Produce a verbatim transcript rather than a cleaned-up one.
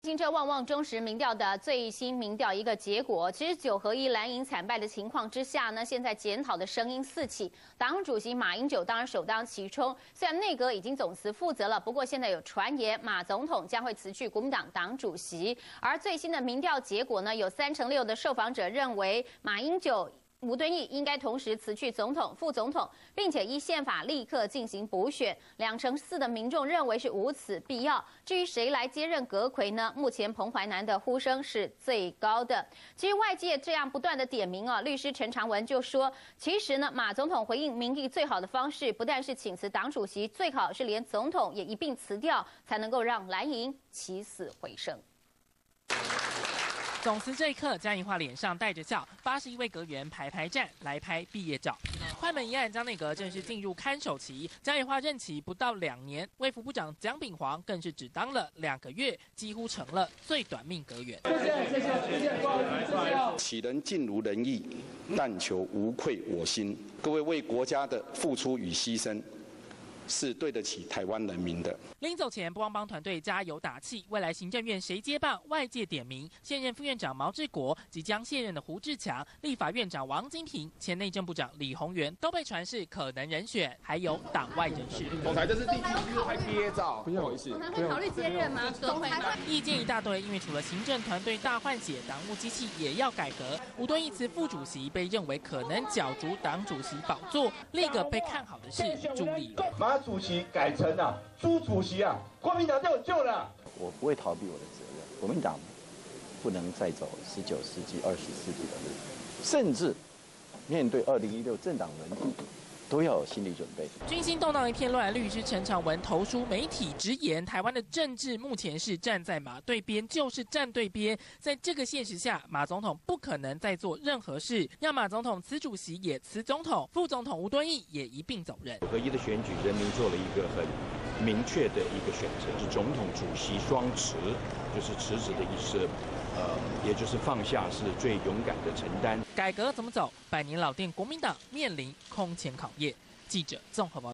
新这旺旺中时民调的最新民调一个结果，其实九合一蓝营惨败的情况之下呢，现在检讨的声音四起，党主席马英九当然首当其冲。虽然内阁已经总辞负责了，不过现在有传言马总统将会辞去国民党党主席。而最新的民调结果呢，有三成六的受访者认为马英九、吴敦义应该同时辞去总统、副总统，并且依宪法立刻进行补选。两成四的民众认为是无此必要。至于谁来接任阁揆呢？目前彭淮南的呼声是最高的。其实外界这样不断的点名啊，律师陈长文就说，其实呢，马总统回应民意最好的方式，不但是请辞党主席，最好是连总统也一并辞掉，才能够让蓝营起死回生。 总辞这一刻，江宜桦脸上带着笑，八十一位阁员排排站来拍毕业照。快门一案，将内阁正式进入看守期。江宜桦任期不到两年，卫福部长蒋炳煌更是只当了两个月，几乎成了最短命阁员。 谢谢谢谢谢谢，不好意思，谢谢。 岂能尽如人意，但求无愧我心。各位为国家的付出与牺牲，是对得起台湾人民的。 临走前，不忘帮团队加油打气。未来行政院谁接棒？外界点名现任副院长毛治国，即将卸任的胡志强，立法院长王金平，前内政部长李鸿源都被传是可能人选，还有党外人士。 总裁，这是第几次拍毕业照？不好意思， 总裁会考虑接任吗？总裁会。 意见一大堆，因为除了行政团队大换血，党务机器也要改革。吴敦义辞副主席，被认为可能角逐党主席宝座。另一个被看好的是朱立伦。 马主席改成啊朱主席啊，国民党就有救了。 我不会逃避我的责任，国民党不能再走十九世纪、二十世纪的路，甚至面对二零一六政党轮替，都要有心理准备。 军心动荡一片乱，律师陈长文投书媒体直言，台湾的政治目前是站在马对边就是站对边。在这个现实下，马总统不可能再做任何事，要马总统辞主席也辞总统，副总统吴敦义也一并走人。 九合一的选举，人民做了一个很明确的一个选择，是总统主席双辞，就是辞职的意思。呃，也就是放下是最勇敢的承担。 改革怎么走？百年老店国民党面临空前考验。记者综合报道。